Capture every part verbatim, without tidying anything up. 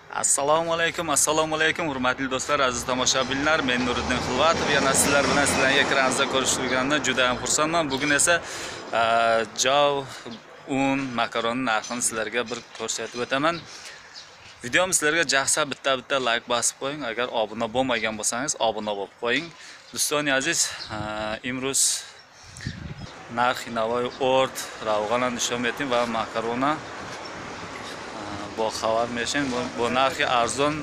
Assalomu alaykum, assalomu alaykum hurmatli do'stlar, aziz tomoshabinlar. Men Nuriddin Xilvatov. Yana sizlar bilan sizlarning ekraningizda ko'rishganimdan juda ham xursandman. Bugun esa jov, un, makaron narxini sizlarga bir ko'rsatib o'taman. Videom sizlarga jahsa bitta-bitta like bosib qo'ying. Agar obuna bo'lmagan bo'lsangiz, obuna bo'lib qo'ying. Do'stlar aziz, imroz narxi navoy ort, ravg'alan nishon eting va makarona با خبر میشین با نرخ ارزان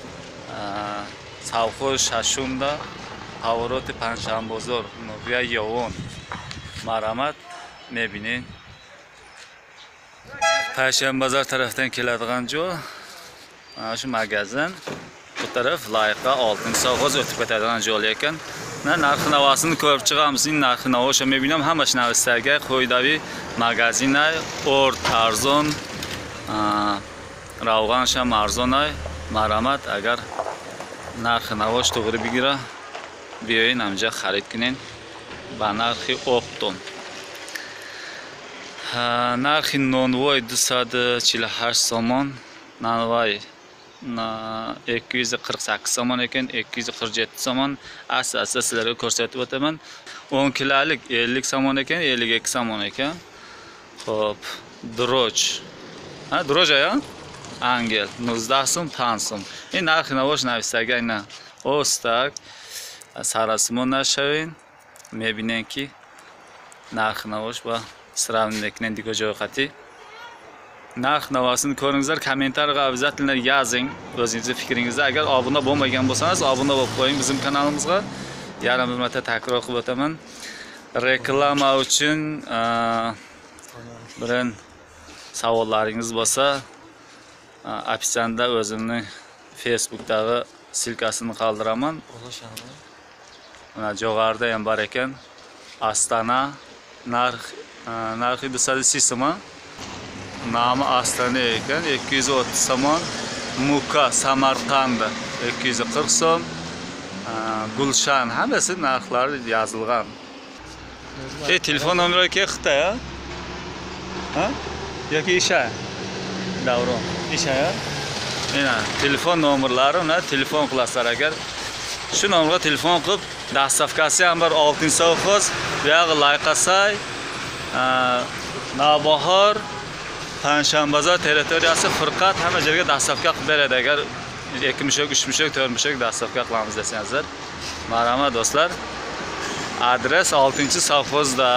سوخو ششم دا حوارات پنجشنبه بازار نوبیا یوان مرامت میبینین. پنجشنبه بازار طرفتن keladigan joy shu magazin, bu taraf loyiqa oltin sovg'oz o'tib ketadigan joy ekan. Narxi navosini ko'rib chiqamiz. Narxi navoshi میبینم همش نوستگی خویداوی magazin ort arzon ravg'an sham arzonay maramat. Agar narxi navosh to'g'ri bigira beyoyin amja xarid qiling ba narxi opton. Narxi nonvoy دویست و چهل و هشت somon, nanvoy ikki yuz qirq sakkiz somon ekan, ikki yuz qirq yetti somon. Asl asl sizlarga ko'rsatib o'taman. o'n kilolik ellik somon ekan, ellik ikki somon ekan. Xo'p, droj. Ha, droj ya? Angel نوزده so'm, پنج so'm. این narxi navosh navistaga aynan ostak sarasmon nashawin میبینین narxi navosh va сравнительно digo joy qati. Narx navosini ko'ringizlar, kommentariyga обязательно yozing o'zingizning fikringizni. Agar obuna bo'lmagan bo'lsangiz, obuna bo'lib qo'ying bizim kanalimizga. Yana bir marta takror qilib o'taman. Reklama uchun birin savollaringiz bo'lsa, apisanda o'zimning Facebook'dagi silkasini qoldiraman. Mana jo'g'arida ham bor ekan. Astana narx narxi دویست و سی so'm. Nomi Astana ekan, ikki yuz o'ttiz somon. Muka Samarqand ikki yuz qirq so'm. Gulshan hammasi narxlari yozilgan. E telefon nomeri qayerda ya? Ha? Yoki isha? Davron. İşe ya. Mana telefon nomerlarini telefon qilasizlar. Agar shu nomerga telefon qilib, dastavkasi ham bor oltin sovxoz, bu yog'i Layqasay, Navbahor, Panshanba bozor territoriyasi faqat hamma joyga dastavka qilib beradi. Agar ikki mushak, uch mushak, to'rt mushak dastavka qilamiz desangizlar. Marhamat do'stlar. Adres oltinchi sovxozda.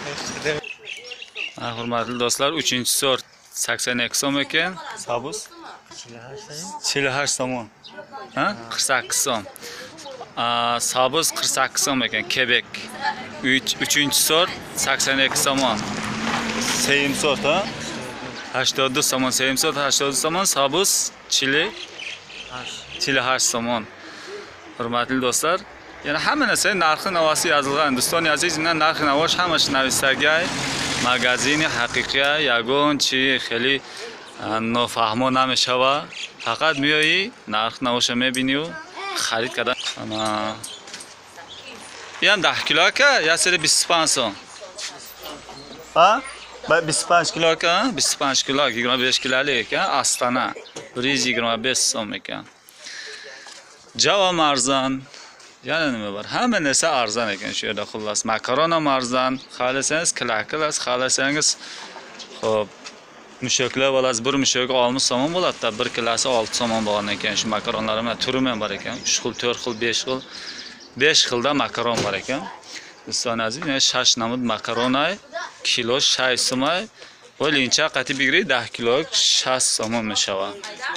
Hurmatli do'stlar, uchinchi sort sakson ikki so'm ekan. Sabus چهل و هشت somon. Ha? qirq sakkiz so'm. Sabus qirq sakkiz so'm ekan. Quebec. uchinchi sort sakson ikki somon. Seyim sort ha? هشتاد و دو somon. Seyim sort هشتاد و دو somon. Sabus چهل و هشت somon. Hurmatli do'stlar, yana hamma narsa narxi navosi yozilgan. Do'stlar aziz, men narxi navosh hammash navistaga magazini haqiqiy yagon chi خیلی نافهمو نمیشوه. فقط میایی نرخ نوش میبینی و خرید کردن. اما این ده کیلو که یا سری بیست و پنج so'm. ها؟ بیست و پنج کیلو که بیست و پنج کیلو یگانه بیست کیلولی که Astana ریز یگانه بیست so'm ekan. Java arzon. Yana nima bor? Hamma narsa arzon ekan shu yerda xullas. Makaron ham arzon, xohlasangiz klakilas, xohlasangiz xo'p mushaklar bo'lasiz, bir mushak oltmish somon bo'ladi-da, bir kilosi olti somon bo'lgan ekan. Shu makaronlar ham turi ham bor ekan. uch xil, to'rt xil, besh xil, besh xilda makaron bor ekan. Do'stlar aziz, mana shash namud makaronay kilo shaysh so'm. Bo'lincha qati bigri ده kilo shast somon mishava.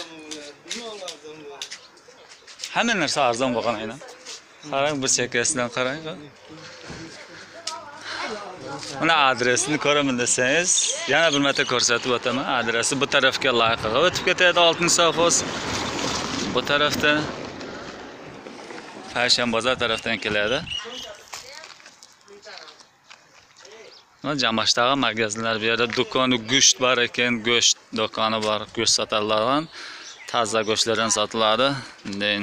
Hamma narsa arzon bo'lgan aynan. Qarang, bir chekasidan qarang. Mana adresini ko'raman desangiz, yana bir marta ko'rsatib o'taman. Adresi bu tarafga loyiqaga o'tib ketadi oltin sovxoz. Bu tarafda Panshanba bozor tarafdan keladi. Mana Jamashdagi magazinlar, bu yerda do'koni go'sht bor ekan, go'sht do'koni bor, go'sht sotiladigan, toza go'shtlardan sotiladi. Then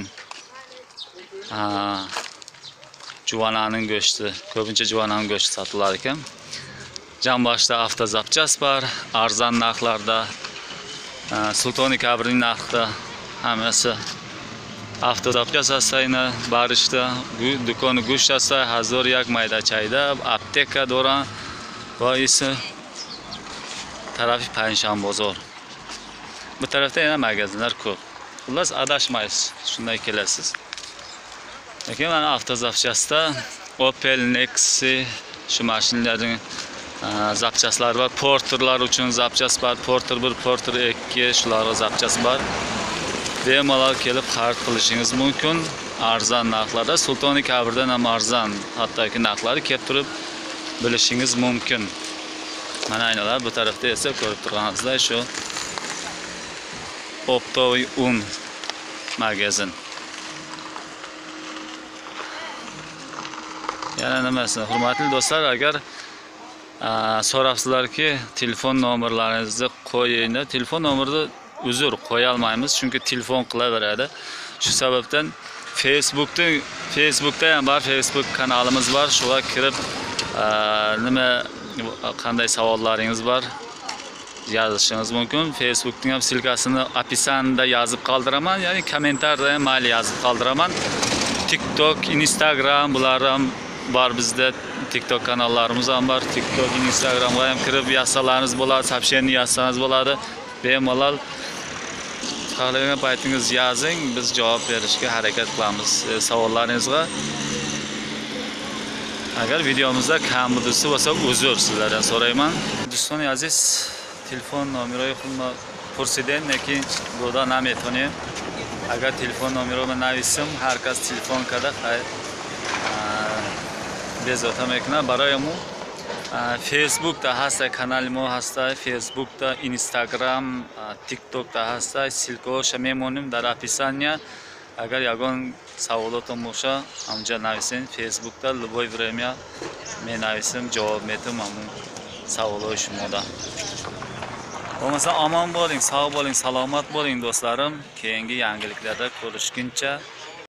juvananing go'shti, ko'pincha juvananing go'shti sotilar ekan. Jamboshda avtozapchas bor, arzon narxlarda, Sultoni Kabrining narxida hammasi avtodobga sasayna barishda do'koni go'sht asa hazor yak mayda chayda apteka doran va esa tarafi Panshan bozor. Bu tarafda yana magazinlar ko'p. Xullas adashmaysiz, shunday kelasiz. Lekin mana avtozapchasida Opel, Nexi shu mashinalarning zapchaslari bor. Porterlar uchun zapchas bor. Porter bir, Porter ikki shularga zapchas bor. Bemalol kelib xarid qilishingiz mumkin. Arzon narxlarda, Sultoni Kabirdan ham arzon, hattoki narxlari kelib turib bilishingiz mumkin. Mana aynalar bu tarafda esa ko'rib turganingizdek shu Optoy un magazin. Yana nimasi? Hurmatli do'stlar, agar so'rabsizlarki, telefon nomerlaringizni qo'ying. Telefon nomerini uzr qo'ya olmaymiz, chunki telefon qilaveradi. Shu sababdan Facebookda Facebookda ham bor, Facebook kanalimiz bor. Shuga kirib nima qanday savollaringiz bor yozishingiz mumkin. Facebookning ham silkasini opisanda yozib qoldiraman, ya'ni kommentarda ham mayli yozib qoldiraman. TikTok, Instagram bular ham bor bizda. TikTok kanallarimiz ham bor. TikTok, Instagramga ham kirib yozsalaringiz bo'ladi, сообщение yozsangiz bo'ladi. Bemalol xohlagan paytingiz yozing, biz javob berishga harakat qilamiz savollaringizga. Agar videomizda kambudusi bo'lsa uzr sizlardan so'rayman. Do'stlar aziz, telefon nomeri xuddi pursidan, lekin burada nametoni. Agar telefon nomerimni navisam, har kas telefon kada hay bezotamekna barayamu. Facebookda hasta kanalimo hasta, Facebookda, Instagram, TikTokda hasta, silko shamemonim dar описание. Agar yagon savolatim bo'lsa, hamja navisin Facebookda любое время men navisim javob metim amu savol shimoda. Bo'lmasa omon bo'ling, sog' bo'ling, salomat bo'ling do'stlarim. Keyingi yangiliklarda ko'rishguncha